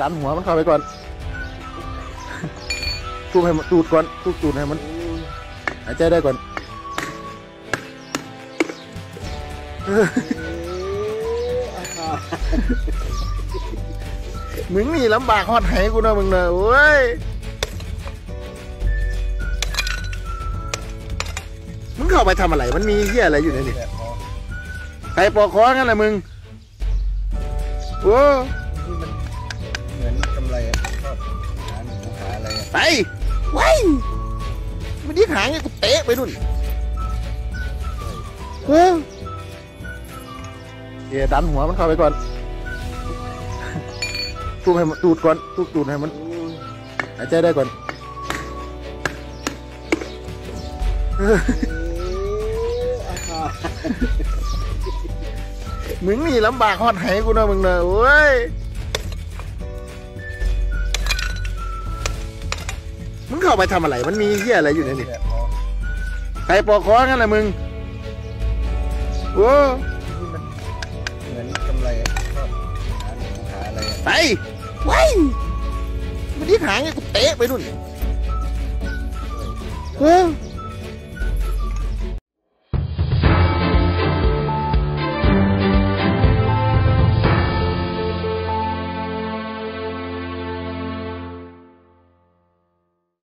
ดันหัวมันเข้าไปก่อนสูบให้มันตูดก่อนสูบตูดให้มันหายใจได้ก่อนมึงนี่ลำบากฮอดไหกูนะมึงนะโอ้ยมึงเข้าไปทำอะไรมันมีเหี้ยอะไรอยู่ในนี่ใครปอกคองั้นแหละมึงโอ้เหมือนกำไรชอบหาอะไรไปไว้มันยิ่งหางไงกูเตะไปนู่นเดี๋ยวดันหัวมันเข้าไปก่อนสูบให้มันตูดก่อนสูบตูดให้มันหายใจได้ก่อนมึงนี่ลำบากฮอดไหกูนะมึงนะโอ้ยมึงเข้าไปทำอะไรมันมีเหี้ยอะไรอยู่ในนี่ใครปอกคองั้นแหละมึงโอ้เหมือนกำไรชอบหาอะไรไปไว้มันยิ่งหางไงกูเตะไปนู่น